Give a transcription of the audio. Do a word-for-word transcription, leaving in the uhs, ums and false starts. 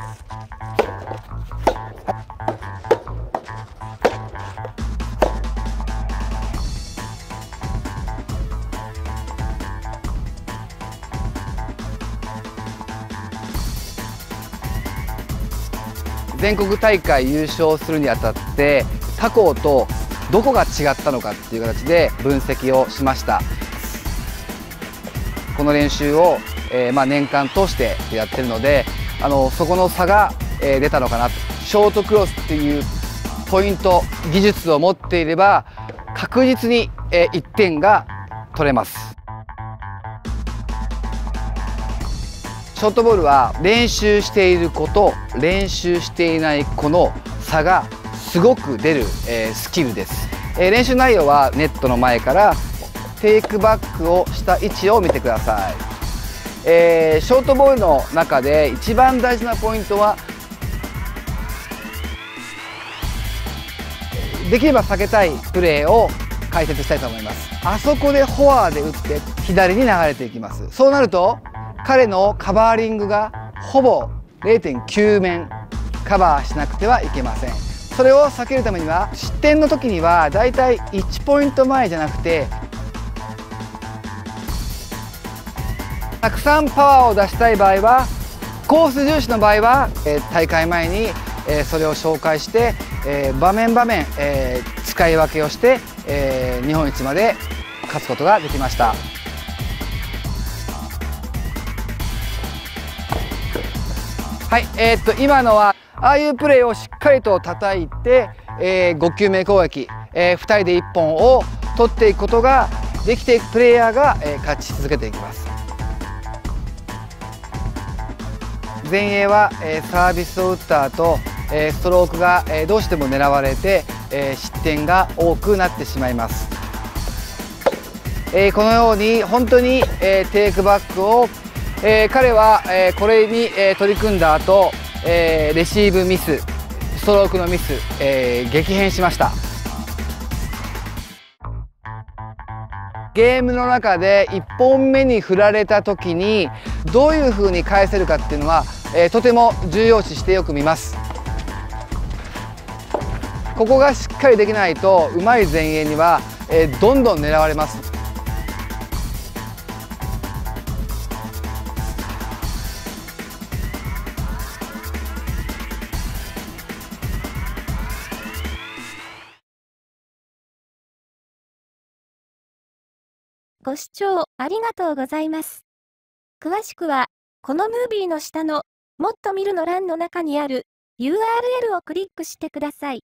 全国大会優勝するにあたって他校とどこが違ったのかっていう形で分析をしました。この練習を、えーまあ、年間通してやってるので、あのそこの差が、えー、出たのかなと。ショートクロスっていうポイント技術を持っていれば確実に、えー、いってんが取れます。ショートボールは練習している子と練習していない子の差がすごく出る、えー、スキルです、えー、練習内容はネットの前からテイクバックをした位置を見てください、えー、ショートボールの中で一番大事なポイントはできれば避けたいプレーを解説したいと思います。あそこでフォアで打って左に流れていきます。そうなると彼のカバーリングがほぼ れいてんきゅう 面カバーしなくてはいけません。それを避けるためには失点の時にはだいたいいちポイントまえじゃなくてたくさんパワーを出したい場合はコース重視の場合は、えー、大会前に、えー、それを紹介して、えー、場面場面、えー、使い分けをして、えー、日本一まで勝つことができました。はい、えー、っと今のはああいうプレーをしっかりと叩いて、えー、ご球目攻撃、えー、ふたりでいっぽんを取っていくことができていくプレイヤーが、えー、勝ち続けていきます。前衛は、えー、サービスを打った後、えー、ストロークが、えー、どうしても狙われて、えー、失点が多くなってしまいます。えー、このように本当に、えー、テイクバックをえー、彼は、えー、これに、えー、取り組んだ後、えー、レシーブミス、ストロークのミス、えー、激変しました。ゲームの中でいっぽんめに振られた時にどういうふうに返せるかっていうのは、えー、とても重要視してよく見ます。ここがしっかりできないとうまい前衛には、えー、どんどん狙われます。 ご視聴ありがとうございます。詳しくは、このムービーの下のもっと見るの欄の中にある ユーアールエル をクリックしてください。